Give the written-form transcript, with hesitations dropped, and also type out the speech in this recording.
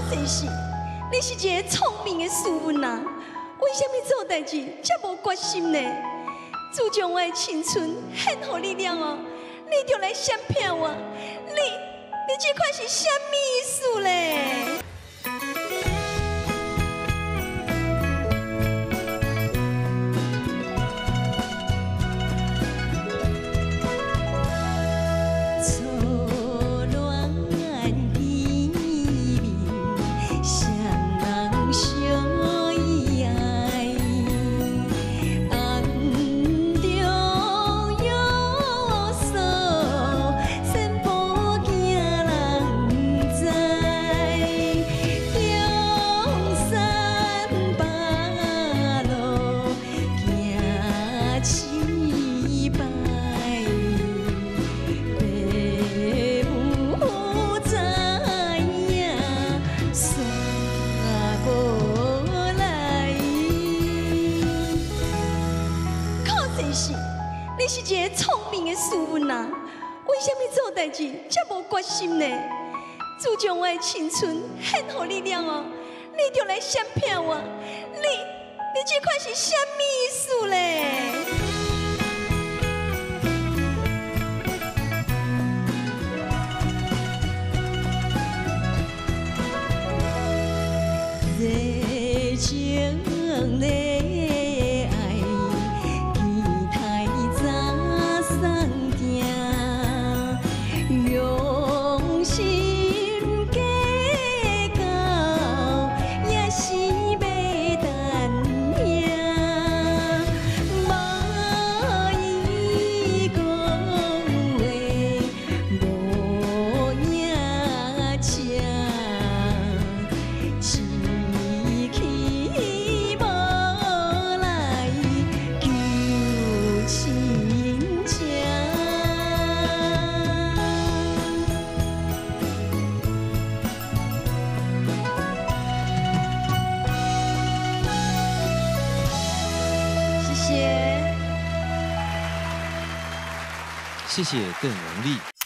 真是，你是一个聪明的斯文啊，为什么做代志这无决心呢？自从我的青春献给你了哦，你就来闪骗我，你这款是什么意思嘞？ 你是一个聪明的斯文啊，为什么做代志这无决心呢？自从我的青春献给你了哦，你就来闪骗我，你这款是什么意思嘞？ 热情的。 谢谢邓荣丽。